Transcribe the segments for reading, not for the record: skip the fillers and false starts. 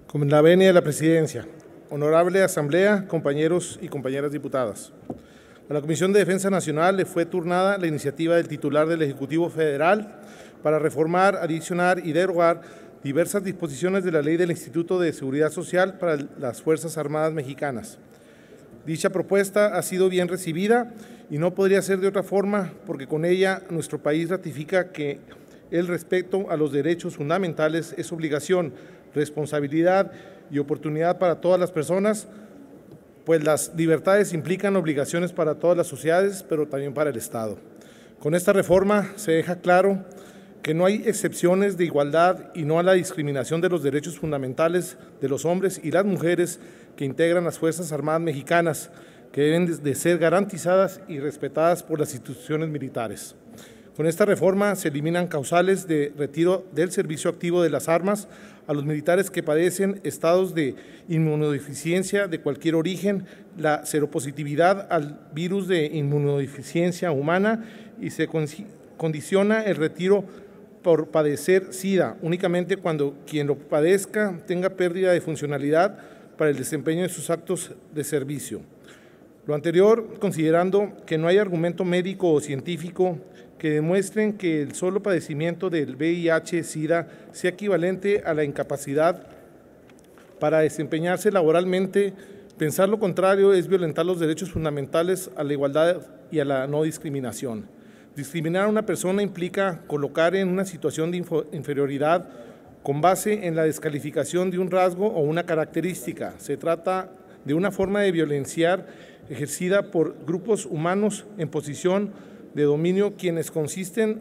Con la venia de la Presidencia, Honorable Asamblea, compañeros y compañeras diputadas. A la Comisión de Defensa Nacional le fue turnada la iniciativa del titular del Ejecutivo Federal para reformar, adicionar y derogar diversas disposiciones de la Ley del Instituto de Seguridad Social para las Fuerzas Armadas Mexicanas. Dicha propuesta ha sido bien recibida y no podría ser de otra forma, porque con ella nuestro país ratifica que el respeto a los derechos fundamentales es obligación, responsabilidad y oportunidad para todas las personas, pues las libertades implican obligaciones para todas las sociedades, pero también para el Estado. Con esta reforma se deja claro que no hay excepciones de igualdad y no a la discriminación de los derechos fundamentales de los hombres y las mujeres que integran las Fuerzas Armadas Mexicanas, que deben de ser garantizadas y respetadas por las instituciones militares. Con esta reforma se eliminan causales de retiro del servicio activo de las armas a los militares que padecen estados de inmunodeficiencia de cualquier origen, la seropositividad al virus de inmunodeficiencia humana y se condiciona el retiro por padecer SIDA únicamente cuando quien lo padezca tenga pérdida de funcionalidad para el desempeño de sus actos de servicio. Lo anterior, considerando que no hay argumento médico o científico que demuestren que el solo padecimiento del VIH-Sida sea equivalente a la incapacidad para desempeñarse laboralmente, pensar lo contrario es violentar los derechos fundamentales a la igualdad y a la no discriminación. Discriminar a una persona implica colocar en una situación de inferioridad con base en la descalificación de un rasgo o una característica. Se trata de una forma de violenciar ejercida por grupos humanos en posición de dominio quienes conscientes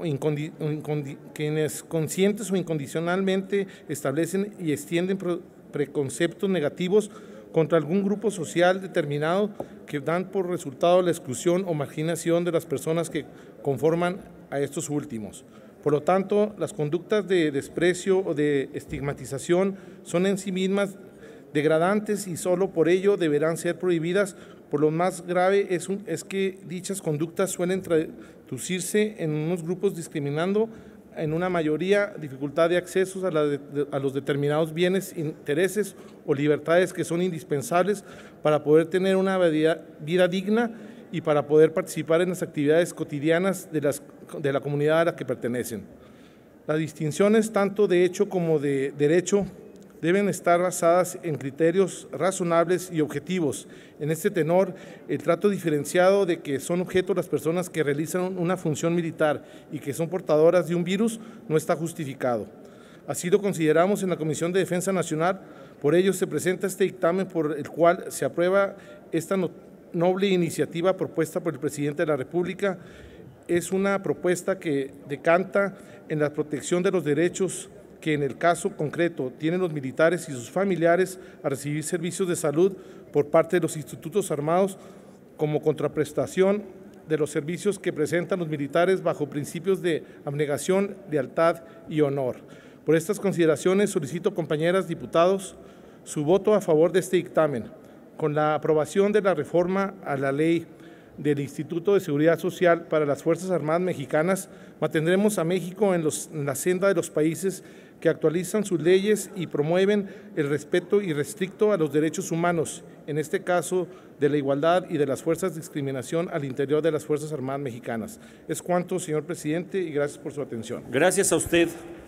o incondicionalmente establecen y extienden preconceptos negativos contra algún grupo social determinado que dan por resultado la exclusión o marginación de las personas que conforman a estos últimos. Por lo tanto, las conductas de desprecio o de estigmatización son en sí mismas degradantes y solo por ello deberán ser prohibidas. Por lo más grave es que dichas conductas suelen traducirse en unos grupos discriminando en una mayoría dificultad de acceso a los determinados bienes, intereses o libertades que son indispensables para poder tener una vida digna y para poder participar en las actividades cotidianas de la comunidad a la que pertenecen. Las distinciones, tanto de hecho como de derecho, deben estar basadas en criterios razonables y objetivos. En este tenor, el trato diferenciado de que son objeto las personas que realizan una función militar y que son portadoras de un virus no está justificado. Así lo consideramos en la Comisión de Defensa Nacional, por ello se presenta este dictamen por el cual se aprueba esta noble iniciativa propuesta por el Presidente de la República. Es una propuesta que decanta en la protección de los derechos que en el caso concreto tienen los militares y sus familiares a recibir servicios de salud por parte de los institutos armados como contraprestación de los servicios que presentan los militares bajo principios de abnegación, lealtad y honor. Por estas consideraciones solicito, compañeras diputados, su voto a favor de este dictamen. Con la aprobación de la reforma a la ley del Instituto de Seguridad Social para las Fuerzas Armadas Mexicanas, mantendremos a México en la senda de los países que actualizan sus leyes y promueven el respeto irrestricto a los derechos humanos, en este caso de la igualdad y de las fuerzas de discriminación al interior de las Fuerzas Armadas Mexicanas. Es cuanto, señor presidente, y gracias por su atención. Gracias a usted.